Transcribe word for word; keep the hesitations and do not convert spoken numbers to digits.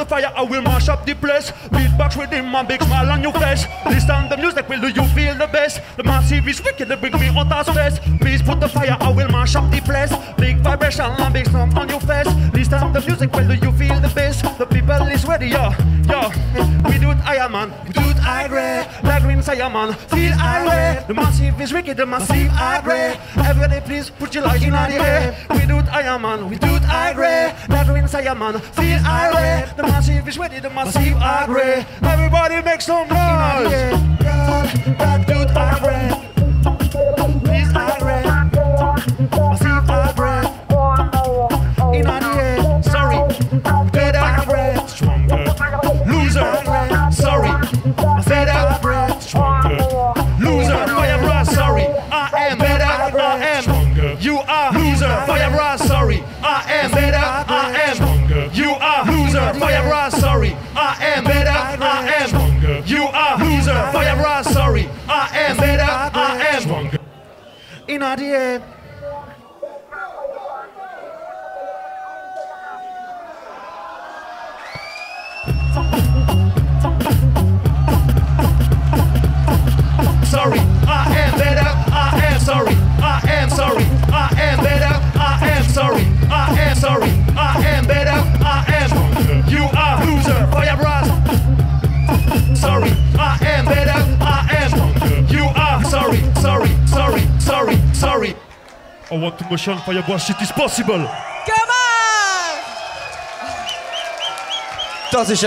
fire, I will mash up the place. Beatbox with him, a big smile on your face. Listen the music, will do you feel the best? The massive is wicked, they bring me out of space. Please put the fire, I will mash up the place. Big vibration and big sound on your face. Listen the music, will do you feel the best? The people is ready, yo, yo. We do it higher, man, we do it higher. Like green fire, man, feel higher. The massive is wicked, the massive higher. Everybody please put your light in the air. We do it higher, man, we do it higher. Like green fire, man, feel higher. The massive is ready, the massive higher. Everybody make some noise. That do it higher. Please higher. Massive higher. In the air. Sorry. Better higher. Stronger. Loser. Sorry. I said higher. Stronger. Loser. Fire brass. Sorry. I am better. I am. You are loser. Fire brass. Sorry. I am better. I am. You are loser. Fire brass. Sorry. I am better. I am. You are loser. Fire brass. Sorry. I am better. I am. In the air. Sorry, I am better, I am sorry, I am sorry, I am better, I am sorry, I am sorry, I am better, I am. You are loser, fire brass. Sorry, I am better, I am. You are sorry, sorry, sorry, sorry, sorry. I want to motion fire brass, it is possible. Come on! Das ist